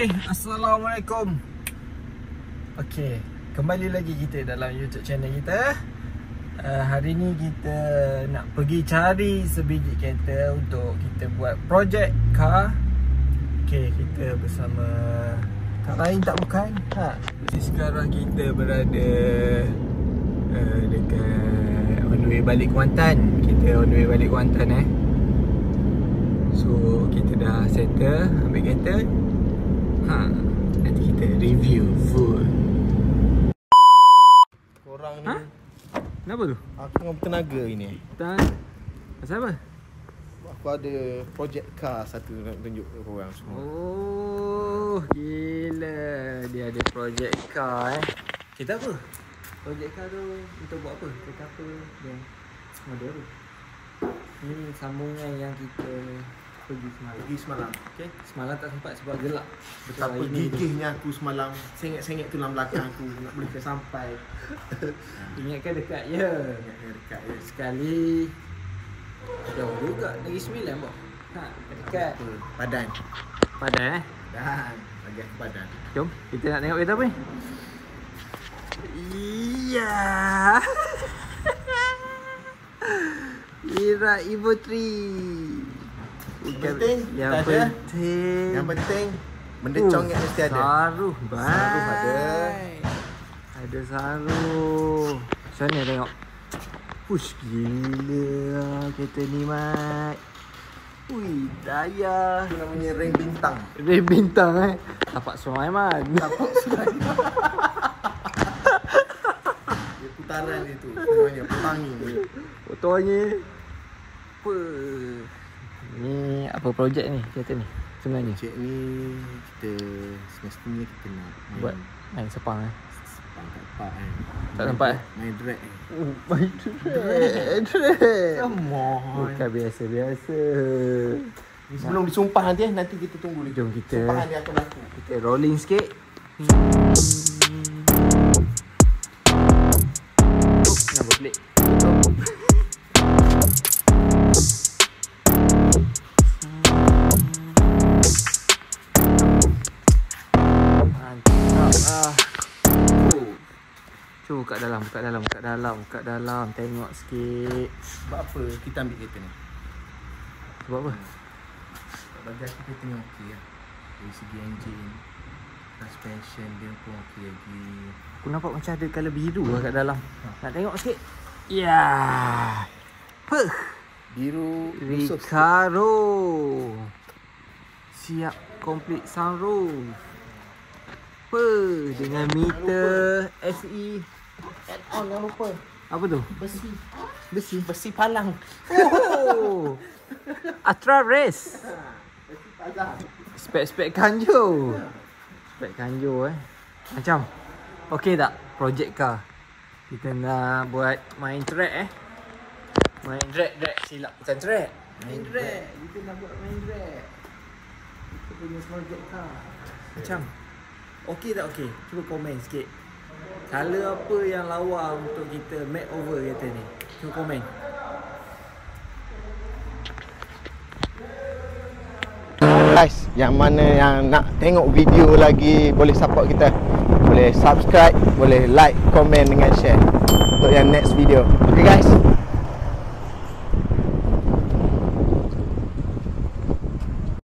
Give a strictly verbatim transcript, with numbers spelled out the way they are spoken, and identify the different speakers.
Speaker 1: Okey, Assalamualaikum. Okey, kembali lagi kita dalam YouTube channel kita. uh, Hari ni kita nak pergi cari sebiji kereta untuk kita buat projek car. Okey, kita bersama tak lain tak bukan ha. Jadi sekarang kita berada uh, dekat on the way balik Kuantan. Kita on the way balik Kuantan eh. So kita dah settle ambil kereta. Ha, nanti kita review full.
Speaker 2: Korang ni.
Speaker 1: Ha? Kenapa tu?
Speaker 2: Aku dengan bertenaga ini.
Speaker 1: Tak. Pasal apa?
Speaker 2: Aku ada projek car satu nak tunjuk ke korang semua.
Speaker 1: Oh, gila. Dia ada projek car eh. Kita apa? Projek car tu untuk buat apa? Kita apa? Yang model tu. Ini sambungan yang kita pergi semalam.
Speaker 2: Pergi semalam.
Speaker 1: Okay. Semalam tak sempat sebab gelap.
Speaker 2: Betapa gigihnya aku semalam. Sengit-sengit tulang belakang aku nak boleh sampai.
Speaker 1: Ingatkan dekat je.
Speaker 2: Ingatkan dekat je.
Speaker 1: Sekali jauh juga, Negeri Sembilan bok. Ha, dekat
Speaker 2: Apa? Padan.
Speaker 1: Padan eh.
Speaker 2: Dan bagi aku Padan.
Speaker 1: Jom, kita nak tengok kereta apa ni? Iya. Ira Evo tiga.
Speaker 2: Yang penting
Speaker 1: Yang
Speaker 2: ada.
Speaker 1: penting
Speaker 2: Yang penting benda
Speaker 1: uh,
Speaker 2: congek mesti ada.
Speaker 1: Saruh, bye.
Speaker 2: Saruh ada.
Speaker 1: Ada saruh. Macam mana tengok? Push, gila kereta ni Mat. Ui, daya.
Speaker 2: Itu namanya ring bintang.
Speaker 1: Ring bintang eh. Tapak Sulaiman.
Speaker 2: Tapak Sulaiman. Dia putaran dia tu. Semuanya pelangi.
Speaker 1: Fotonya. Apa? Ni apa projek ni kereta ni sebenarnya?
Speaker 2: Projek ni kita semestinya kita nak main,
Speaker 1: Buat main sepang eh.
Speaker 2: sepang tak nampak kan.
Speaker 1: Tak nampak eh?
Speaker 2: Main drag eh.
Speaker 1: Oh, main drag. Drag.
Speaker 2: Come on.
Speaker 1: Bukan biasa-biasa.
Speaker 2: Ni sebelum disumpah nanti eh, nanti kita tunggu dia.
Speaker 1: Jom kita.
Speaker 2: Sumpahan dia akan berlaku.
Speaker 1: Kita rolling sikit. Oh, number plate. Buka dalam, buka dalam, buka dalam, buka dalam. Tengok sikit.
Speaker 2: Sebab apa kita ambil kereta ni?
Speaker 1: Sebab apa?
Speaker 2: Bagi aku kereta ni okey lah. Dari segi enjin, suspension dia pun okey lagi.
Speaker 1: Aku nampak macam ada colour biru lah kat dalam. Nak tengok sikit? Ya. Huh.
Speaker 2: Biru
Speaker 1: Recaro. Siap complete sunroof. Apa? Dengan meter S E.
Speaker 2: add-on jangan lupa.
Speaker 1: Apa tu?
Speaker 2: Besi.
Speaker 1: Besi.
Speaker 2: Besi palang.
Speaker 1: Oh. Astra Race.
Speaker 2: Besi palang.
Speaker 1: Spek-spek kanjo. Spek kanjo eh. Macam okey tak projek car? Kita nak buat main track eh. Main drag drag silap bukan track. Main drag. Kita nak buat main drag. Kita punya projek car. Macam okey tak okey? Cuba komen sikit. Color apa yang lawa untuk kita makeover kereta ni? Cuba komen.
Speaker 2: Guys, yang mana yang nak tengok video lagi boleh support kita. Boleh subscribe, boleh like, komen dengan share untuk yang next video. Okay guys.